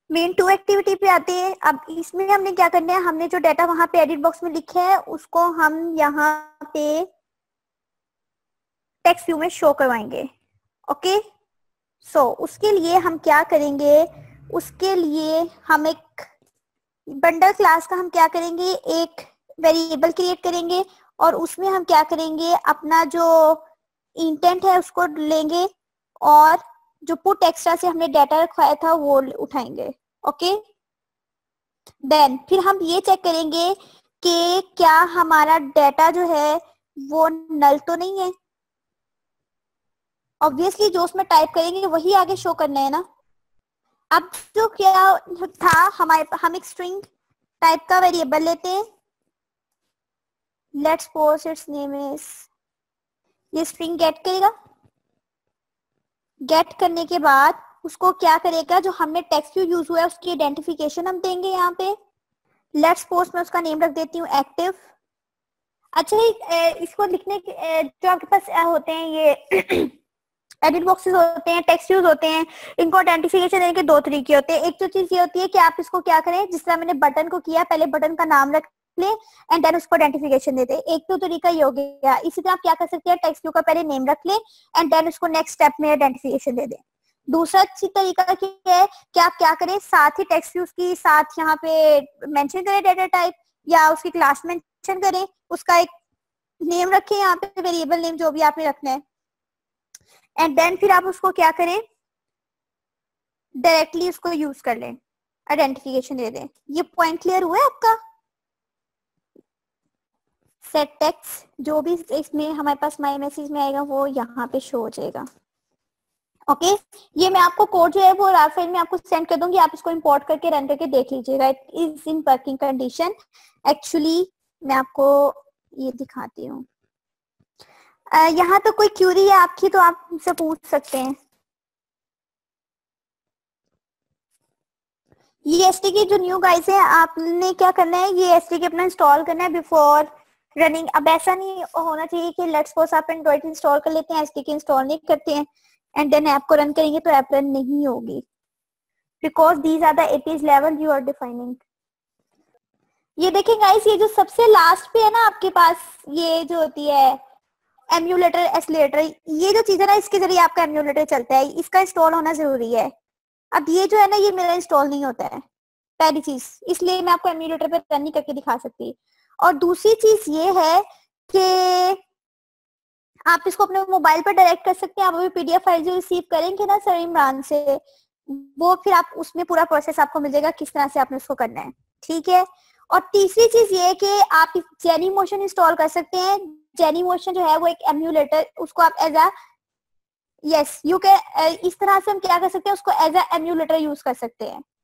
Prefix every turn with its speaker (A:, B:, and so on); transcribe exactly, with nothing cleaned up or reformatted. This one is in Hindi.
A: मेन टू एक्टिविटी पे आते हैं। अब इसमें हमने क्या करना है, हमने जो डाटा वहां पे एडिट बॉक्स में लिखे है उसको हम यहाँ पे टेक्स्ट व्यू में शो करवाएंगे। ओके, सो so, उसके लिए हम क्या करेंगे, उसके लिए हम एक बंडल क्लास का हम क्या करेंगे, एक वेरिएबल क्रिएट करेंगे और उसमें हम क्या करेंगे, अपना जो इंटेंट है उसको लेंगे और जो पुट एक्स्ट्रा से हमने डाटा रखवाया था वो उठाएंगे। ओके, देन फिर हम ये चेक करेंगे कि क्या हमारा डाटा जो है वो नल तो नहीं है। ऑब्वियसली जो उसमें टाइप करेंगे वही आगे शो करना है ना। अब जो क्या था, हमारे हम एक स्ट्रिंग टाइप का वेरिएबल लेते हैं, let's suppose it's name is, ये स्ट्रिंग गेट करेगा। गेट करने के बाद उसको क्या करेगा, जो हमने टेक्स्ट यूज हुआ है उसकी आइडेंटिफिकेशन हम देंगे यहाँ पे। लेट्स सपोज मैं उसका नेम रख देती हूँ एक्टिव। अच्छा, इसको लिखने के जो आपके पास होते हैं ये एडिट बॉक्सेस होते हैं, टेक्स्ट यूज होते हैं, इनको आइडेंटिफिकेशन देने के दो तरीके होते हैं। एक तो चीज ये होती है कि आप इसको क्या करें, जिस तरह मैंने बटन को किया, पहले बटन का नाम रख ले एंड देन उसको आइडेंटिफिकेशन दे दे। एक तो तरीका ये हो गया। इसी तरह आप क्या कर सकते हैं, टेक्स्ट व्यू का पहले नेम रख ले एंड देन उसको नेक्स्ट स्टेप में आइडेंटिफिकेशन दे दे। दूसरा तरीका क्या है कि आप क्या करें, साथ ही टेक्स्ट व्यूज की साथ यहाँ पे मेंशन करें डेटा टाइप या उसकी क्लास मेंशन करें, उसका एक नेम रखें यहाँ पे, वेरिएबल नेम जो भी आपने रखना है एंड देन फिर आप उसको क्या करें, डायरेक्टली उसको यूज कर लें, आइडेंटिफिकेशन दे दें। ये पॉइंट क्लियर हुआ है आपका। सेट टेक्स्ट जो भी इसमें हमारे पास माई मैसेज में आएगा वो यहाँ पे शो हो जाएगा। Okay okay? ये मैं आपको कोड जो है वो राफेल में आपको सेंड कर दूंगी, आप इसको इंपोर्ट करके रन करके देख लीजिएगा। It is in working condition. Actually मैं आपको ये दिखाती हूँ। यहाँ तो कोई क्यूरी है आपकी तो आप मुझसे पूछ सकते हैं। ये एसटीके जो न्यू गाइस है, आपने क्या करना है, ये एसटीके अपना इंस्टॉल करना है बिफोर रनिंग। अब ऐसा नहीं होना चाहिए कि लेट्स सपोज आप एंड्रॉइड इंस्टॉल कर लेते हैं, एसटीके इंस्टॉल नहीं करते हैं एंड देन ऐप को रन करेंगे तो ऐप रन नहीं होगी, because these are the APIs level you are defining. ये देखें गाइस, ये जो सबसे लास्ट पे है ना आपके पास, ये जो होती है एम्यूलेटर एसलेटर, ये जो चीज है ना इसके जरिए आपका एम्यूलेटर चलता है, इसका इंस्टॉल होना जरूरी है। अब ये जो है ना ये मेरा इंस्टॉल नहीं होता है, पहली चीज, इसलिए मैं आपको एम्यूलेटर पे रन नहीं करके दिखा सकती। और दूसरी चीज ये है कि आप इसको अपने मोबाइल पर डायरेक्ट कर सकते हैं। आप अभी पीडीएफ फाइल जो रिसीव करेंगे ना सर इमरान से, वो फिर आप उसमें पूरा प्रोसेस आपको मिल जाएगा किस तरह से आपने उसको करना है, ठीक है। और तीसरी चीज ये कि आप जेनी मोशन इंस्टॉल कर सकते हैं। जेनी मोशन जो है वो एक एम्यूलेटर, उसको आप as a yes you can, इस तरह से हम क्या कर सकते हैं, उसको एज अ एम्यूलेटर यूज कर सकते हैं।